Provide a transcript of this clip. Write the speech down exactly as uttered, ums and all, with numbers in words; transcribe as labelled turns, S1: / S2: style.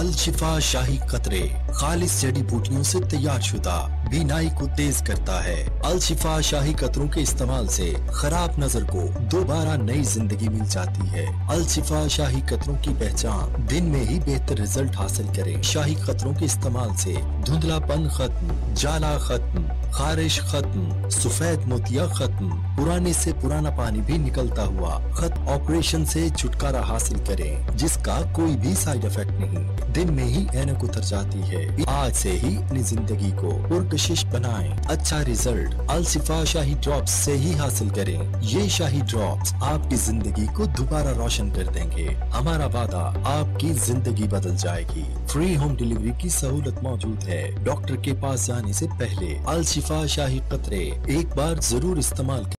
S1: अल शिफा शाही कतरे खालिस जड़ी बूटियों से तैयार शुदा, बीनाई को तेज करता है। अल शिफा शाही कतरों के इस्तेमाल से खराब नजर को दोबारा नई जिंदगी मिल जाती है। अल शिफा शाही कतरों की पहचान, दिन में ही बेहतर रिजल्ट हासिल करें। शाही कतरों के इस्तेमाल से धुंधलापन खत्म, जाला खत्म, खारिश खत्म, सफेद मोतिया खत्म, पुराने से पुराना पानी भी निकलता हुआ खत्म। ऑपरेशन से छुटकारा हासिल करें जिसका कोई भी साइड इफेक्ट नहीं, दिन में ही ऐनक उतर जाती है। आज से ही अपनी जिंदगी को पुरकशिश बनाएं। अच्छा रिजल्ट अल शिफा शाही ड्रॉप्स से ही हासिल करें। ये शाही ड्रॉप्स आपकी जिंदगी को दोबारा रोशन कर देंगे। हमारा वादा, आपकी जिंदगी बदल जाएगी। फ्री होम डिलीवरी की सहूलत मौजूद है। डॉक्टर के पास जाने से पहले अल शिफा शाही कतरे एक बार जरूर इस्तेमाल